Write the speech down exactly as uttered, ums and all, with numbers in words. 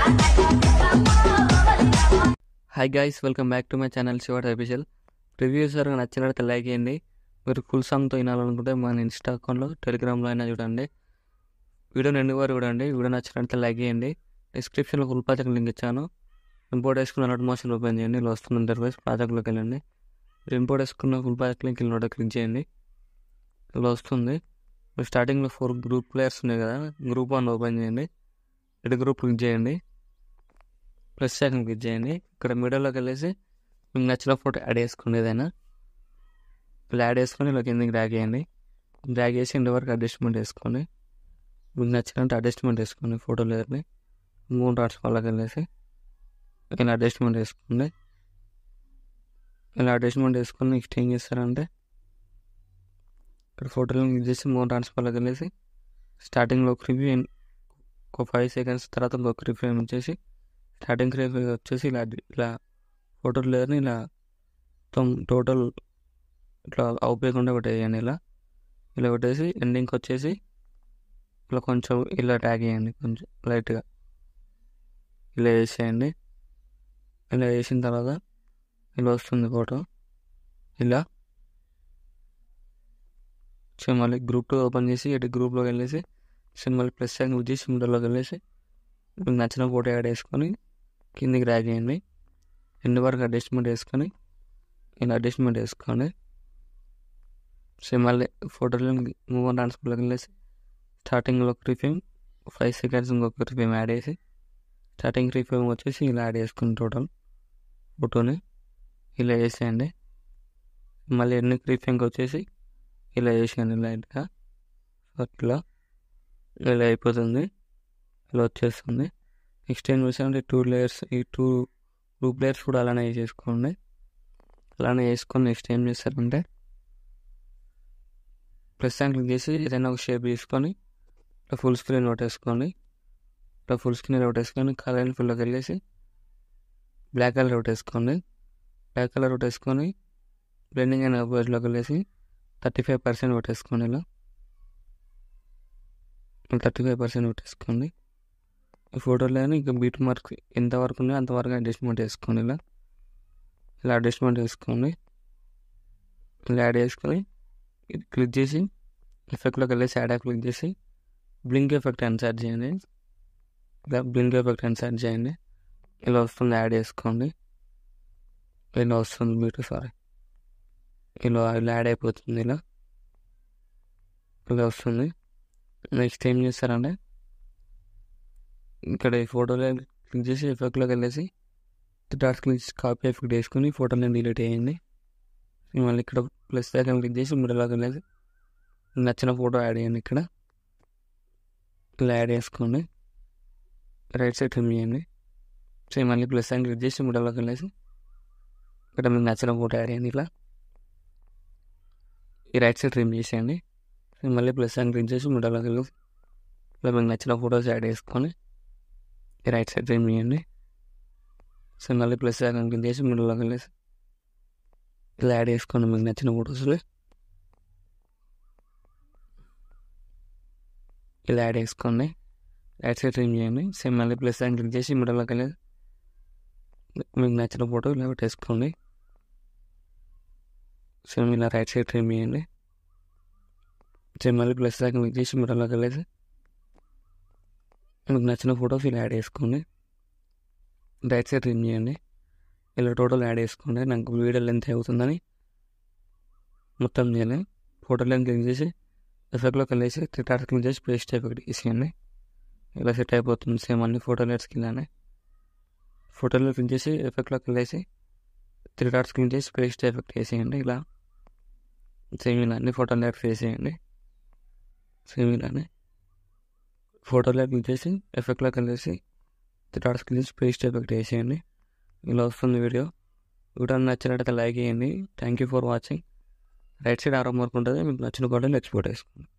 Hi guys, welcome back to my channel Shivat official. Reviews కనుక నచ్చినట్లయితే like చేయండి. మీరు ఫుల్ సాంగ్తో వినాలనుకుంటే మన ఇన్స్టా అకౌంట్లో, టెలిగ్రామ్లో అయినా చూడండి. వీడియో రెండు వారు చూడండి. వీడియో నచ్చినట్లయితే లైక్ చేయండి. డిస్క్రిప్షన్లో ఫుల్ ప్రాజెక్ట్ లింక్ ఇచ్చాను. ఇంపోర్ట్ వేసుకున్న నోట్ మోషన్ ఓపెన్ చేయండి. ఇలా వస్తుంది ఇంటర్ఫేస్. ప్రాజెక్ట్లోకి వెళ్ళండి. ఇంపోర్ట్ వేసుకున్న full project link note click చేయండి. ఇలా వస్తుంది. స్టార్టింగ్లో ఫోర్ గ్రూప్ ప్లేయర్స్ ఉన్నాయి కదా, గ్రూప్ వన్ ఓపెన్ చేయండి. ఎడ్ గ్రూప్ క్లిక్ చేయండి. ప్లస్ ఐకాన్ క్లిక్ చేయండి. ఇక్కడ మిడిల్లోకి వెళ్ళేసి మీకు నచ్చిన ఫోటో యాడ్ చేసుకోండి. ఏదైనా ఇలా యాడ్ చేసుకొని ఇలా కిందకి డ్రాగ్ చేయండి. డ్రాగ్ చేసి ఇంటి వరకు అడ్జస్ట్మెంట్ వేసుకోండి. మీకు నచ్చినట్టు అడ్జస్ట్మెంట్ వేసుకోండి. ఫోటో లేదని మూడు డాట్స్ వాళ్ళకి వెళ్ళేసి ఇలా అడ్జస్ట్మెంట్ వేసుకోండి. ఇలా అడ్జస్ట్మెంట్ వేసుకొని నెక్స్ట్ ఏం చేస్తారంటే ఇక్కడ ఫోటోలు క్లిక్ చేసి మూడు డాట్స్ వాళ్ళకి వెళ్ళేసి స్టార్టింగ్లో ఒక రివ్యూ, ఒక ఫైవ్ సెకండ్స్ తర్వాత ఇంకొక రివ్యూ వచ్చేసి స్టార్టింగ్ ఫ్రేమ్ వచ్చేసి ఇలా ఇలా ఫోటో లేదని ఇలా మొత్తం టోటల్ ఇట్లా అవుపోయకుండా పెట్టేయండి. ఇలా ఇలా పెట్టేసి ఎండింగ్కి వచ్చేసి ఇలా కొంచెం ఇలా ట్యాగ్ చేయండి. కొంచెం లైట్గా ఇలా వేసేయండి. ఇలా వేసిన తర్వాత ఇలా వస్తుంది ఫోటో. ఇలా సో మళ్ళీ గ్రూప్ టూ ఓపెన్ చేసి ఇటు గ్రూప్లోకి వెళ్ళేసి మళ్ళీ ప్లస్ సైన్ యూజ్ చేసి మిడిల్లోకి వెళ్ళేసి మీకు నచ్చిన ఫోటో యాడ్ చేసుకొని కిందికి డ్రాగ్ చేయండి. ఎండ్ వరకు అడ్జస్ట్మెంట్ వేసుకొని ఇలా అడ్జస్ట్మెంట్ వేసుకోండి. సో మళ్ళీ ఫోటోలో మూవ్ ఆన్ ట్రాన్స్ఫర్లోకి వెళ్ళేసి స్టార్టింగ్లో ఒక రిఫ్రేమ్, ఫైవ్ సెకండ్స్ ఇంకొక రిఫ్రేమ్ యాడ్ చేసి స్టార్టింగ్ రిఫ్రేమ్ వచ్చేసి ఇలా యాడ్ చేసుకుని టోటల్ ఫోటోని ఇలా వేసేయండి. మళ్ళీ ఎన్ని రిఫ్రేమ్కి వచ్చేసి ఇలా వేసేయండి లైట్గా. అట్లా ఇలా అయిపోతుంది. ఇలా వచ్చేస్తుంది. నెక్స్ట్ ఏం చేస్తారంటే టూ లేయర్స్, ఈ టూ గ్రూప్ లేయర్స్ కూడా అలానే చేసుకోండి. అలానే వేసుకొని నెక్స్ట్ ఏం చేస్తారంటే ప్లస్ సైన్ క్లిక్ చేసి ఏదైనా ఒక షేప్ తీసుకొని ఇట్లా ఫుల్ స్క్రీన్ కొట్టేసుకోండి. ఇట్లా ఫుల్ స్క్రీన్ కొట్టేసుకొని కలర్ అండ్ ఫుల్లోకి వెళ్ళేసి బ్లాక్ కలర్ కొట్టేసుకోండి. బ్లాక్ కలర్ కొట్టేసుకొని బ్లెండింగ్ అండ్ అప్రోచ్లోకి వెళ్ళేసి థర్టీ ఫైవ్ పర్సెంట్ కొట్టేసుకోండి. ఇలా థర్టీ ఫైవ్ పర్సెంట్ కొట్టేసుకోండి. ఈ ఫోటోలో ఇంకా బీట్ మార్క్ ఎంతవరకు ఉన్నాయో అంతవరకు అడ్జస్ట్మెంట్ వేసుకోండి. ఇలా ఇలా అడ్జస్ట్మెంట్ వేసుకోండి. ఇలా యాడ్ చేసుకొని క్లిక్ చేసి ఎఫెక్ట్లోకి వెళ్ళేసి యాడ్ క్లిక్ చేసి బ్లింక్ ఎఫెక్ట్ అన్సెట్ చేయండి. ఇలా బ్లింక్ ఎఫెక్ట్ అన్సెట్ చేయండి. ఇలా వస్తుంది. యాడ్ చేసుకోండి. ఇలా వస్తుంది బీట్ సారీ ఇలా ఇలా యాడ్ అయిపోతుంది. ఇలా ఇలా వస్తుంది. నెక్స్ట్ ఏం చేస్తారంటే ఇక్కడ ఈ ఫోటోలో క్లిక్ చేసి ఎఫెక్ట్లోకి వెళ్ళేసి డాట్స్ క్లిక్ చేసి కాపీ ఎఫెక్ట్ వేసుకొని ఫోటోని డిలీట్ చేయండి. మళ్ళీ ఇక్కడ ప్లస్ ఐకాన్ క్లిక్ చేసి మిడిల్లోకి వెళ్ళేసి నచ్చిన ఫోటో యాడ్ చేయండి. ఇక్కడ ఇలా యాడ్ చేసుకోండి. రైట్ సైడ్ ట్రిమ్ చేయండి. సో మళ్ళీ ప్లస్ ఐకాన్ క్లిక్ చేసి మిడిల్లోకి వెళ్ళేసి ఇక్కడ మీకు నచ్చిన ఫోటో యాడ్ చేయండి. ఇలా ఈ రైట్ సైడ్ ట్రిమ్ చేసేయండి. మళ్ళీ ప్లస్ ఐకాన్ క్లిక్ చేసి మిడిల్లోకి వెళ్ళేసి ఇలా మీకు నచ్చిన ఫోటోస్ యాడ్ చేసుకొని ఈ రైట్ సైడ్ ట్రిమ్ చేయండి. సో మళ్ళీ ప్లస్ ఐకాన్ క్లిక్ చేసి మిడిల్లోకి వెళ్ళేసి ఇలా యాడ్ చేసుకోండి మీకు నచ్చిన ఫోటోస్లో. ఇలా యాడ్ చేసుకోండి. రైట్ సైడ్ ట్రిమ్ చేయండి. సేమ్ మళ్ళీ ప్లస్ ఐకాన్ క్లిక్ చేసి మిడిల్లోకి వెళ్ళేసి మీకు నచ్చిన ఫోటో ఇలా పెట్టేసుకోండి. సేమ్ ఇలా రైట్ సైడ్ ట్రిమ్ చేయండి. సేమ్ మళ్ళీ ప్లస్ ఐకాన్ క్లిక్ చేసి మిడిల్లోకి వెళ్ళేసి మీకు నచ్చిన ఫోటోస్ ఇలా యాడ్ చేసుకోండి. రైట్ సైడ్ ట్రిమ్ చేయండి. ఇలా టోటల్ యాడ్ చేసుకోండి. నాకు వీడియో లెంత్ అవుతుందని మొత్తం చేయాలి. ఫోటో లెంత్ క్లిక్ చేసి ఎఫెక్ట్లోకి వెళ్ళేసి థిటార్ క్లిక్ చేసి పేస్ట్ ఎఫెక్ట్ వేసేయండి. ఇలా సెట్ అయిపోతుంది. సేమ్ అన్ని ఫోటో లెట్స్కి ఇలానే ఫోటోలో క్లిక్ చేసి ఎఫెక్ట్లోకి వెళ్ళేసి త్రీ డాట్స్ క్లిక్ చేసి పేస్ట్ ఎఫెక్ట్ వేసేయండి. ఇలా సేమ్ ఇలా అన్ని ఫోటో లెట్స్ వేసేయండి. సేమ్ ఇలానే ఫోటోలో క్లిక్ చేసి ఎఫెక్ట్లోకి వెళ్ళేసి త్రీ డాట్స్ క్లిక్ చేసి పేస్ట్ ఎఫెక్ట్ వేసేయండి. ఇలా వస్తుంది వీడియో. వీడియో నచ్చినట్టయితే లైక్ చేయండి. Thank you for watching. Right side arrow mark ఉంటుంది. మీకు నచ్చిన ఫోటోలు ఎక్స్పోర్ట్ చేసుకోండి.